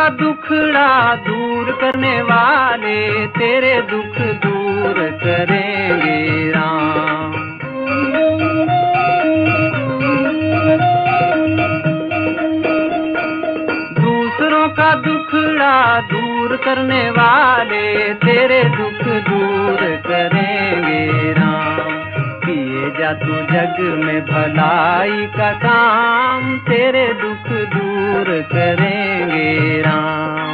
का दुखड़ा दूर करने वाले तेरे दुख दूर करेंगे राम। दूसरों का दुखड़ा दूर करने वाले तेरे दुख दूर करेंगे राम। किए जा तू जग में भलाई का काम, तेरे दुख दूर करेंगे राम।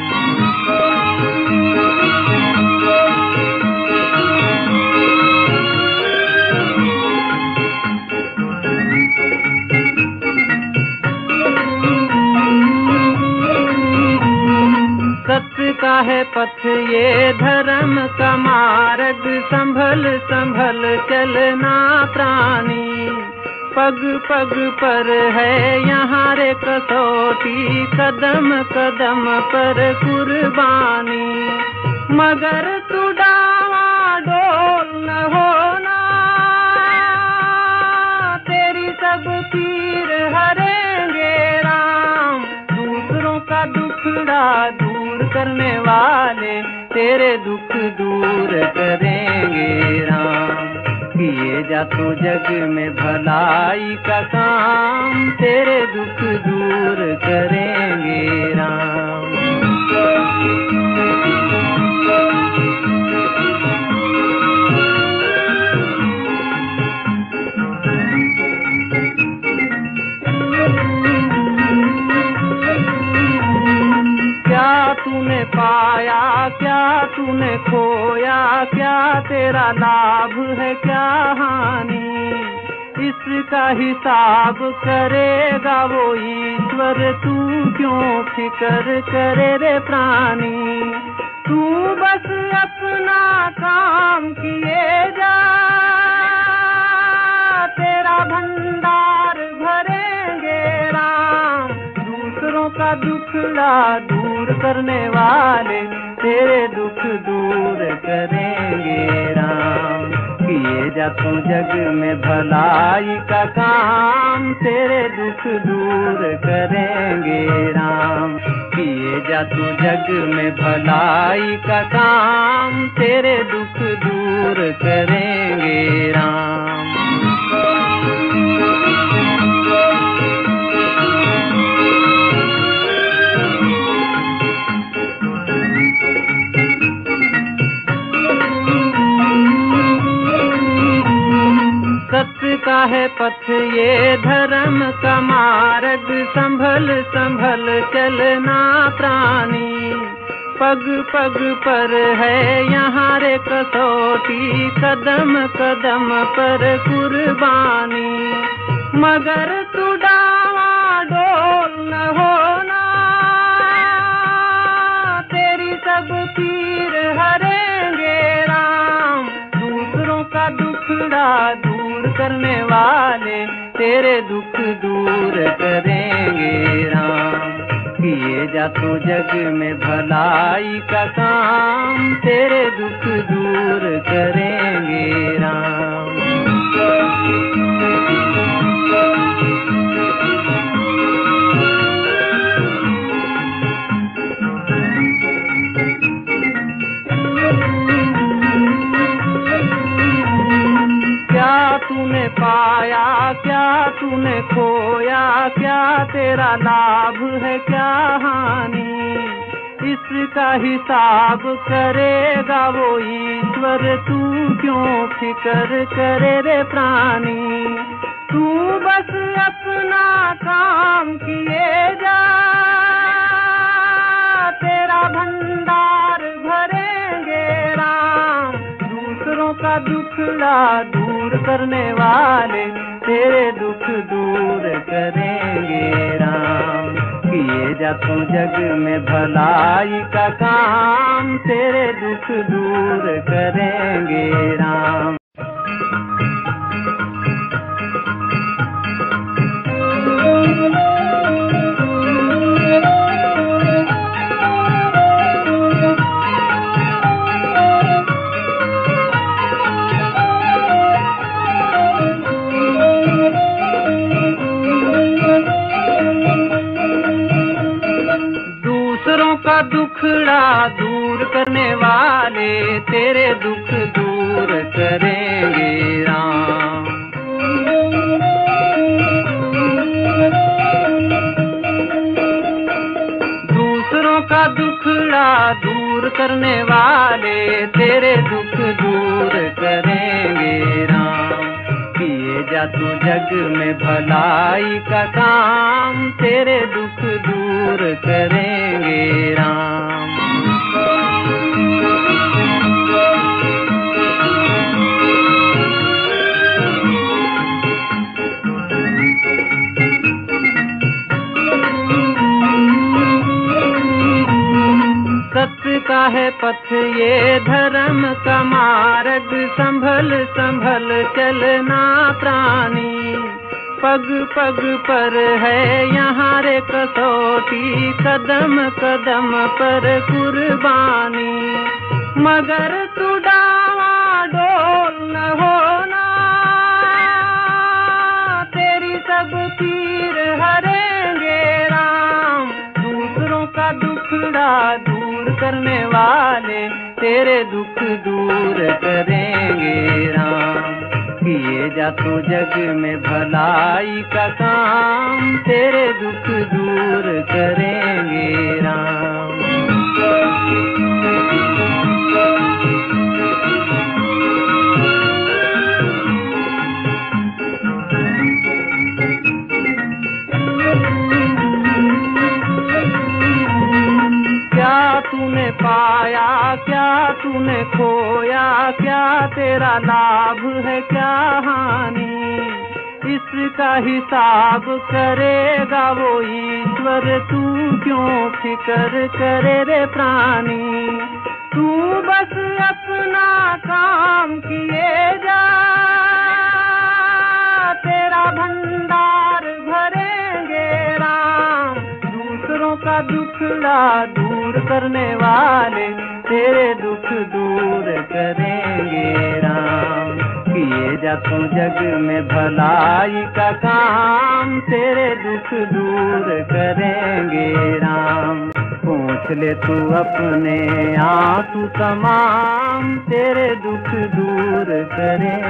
सत्य का है पथ ये धर्म का मार्ग, संभल संभल चलना प्राणी। पग पग पर है यहाँ रे कसौटी, कदम कदम पर कुर्बानी। मगर तू डावाडोल न होना, तेरी सब पीर हरेंगे राम। दूसरों का दुखड़ा दूर करने वाले तेरे दुख दूर करेंगे राम। किए जा तू जग में भलाई का काम, तेरे दुख दूर करेंगे राम। क्या तूने पाया, क्या तूने खोया, क्या तेरा लाभ है, क्या हानि। इसका हिसाब करेगा वो ईश्वर, तू क्यों फिकर करे रे प्राणी। तू बस अपना काम किए जा, तेरा भंडार भरेंगे राम। दूसरों का दुखड़ा दूर करने वाले तेरे दुख दूर करेंगे राम। किए जा तू जग में भलाई का काम, तेरे दुख दूर करेंगे राम। किए जा तू जग में भलाई का काम, तेरे दुख दूर करेंगे राम। सत्य का है पथ ये धर्म का मार्ग, संभल संभल चलना प्राणी। पग पग पर है यहाँ रे कसौटी, कदम कदम पर कुर्बानी। मगर तू डावाडोल न होना, तेरी सब पीर हरेंगे राम। दूसरों का दुखड़ा दूर करने वाले तेरे दुख दूर करेंगे राम। किए जा तू जग में भलाई का काम, तेरे दुख दूर करेंगे राम। क्या तूने पाया, क्या तूने खोया, क्या तेरा लाभ है, क्या हानि। इसका हिसाब करेगा वो ईश्वर, तू क्यों फिकर करे रे प्राणी। तू बस अपना काम किए जा, तेरा भंडार भरेंगे राम। दूसरों का दुखड़ा दूर करने वाले तेरे दुख दूर करेंगे राम। किए जा तू जग में भलाई का काम, तेरे दुख दूर करेंगे राम। दुखड़ा दूर करने वाले तेरे दुख दूर करेंगे राम। दूसरों का दुखड़ा दूर करने वाले तेरे दुख दूर करेंगे राम। किए जा तू जग में भलाई का काम तेरे दुख दूर करेंगे राम। सत्य का है पथ ये धर्म का मार्ग, संभल संभल चलना प्राणी। पग पग पर है यहाँ रे कसौटी, कदम कदम पर कुर्बानी। मगर तू डावाडोल न होना, तेरी सब पीर हरेंगे राम। दूसरों का दुखड़ा दूर करने वाले तेरे दुख दूर करेंगे राम। किए जा तू जग में भलाई का काम तेरे दुख दूर करेंगे राम। क्या तूने पाया क्या तूने खोया, क्या तेरा लाभ है क्या हानि। इसका हिसाब करेगा वो ईश्वर, तू क्यों फिक्र करे रे प्राणी। तू बस अपना काम किए जा, तेरा भंडार भरेंगे राम। दूसरों का दुखड़ा दूर करने वाले तेरे दुख दूर करेंगे राम। किए जा तू जग में भलाई का काम तेरे दुख दूर करेंगे राम। पूछ ले तू अपने आंसू तमाम तेरे दुख दूर करेंगे।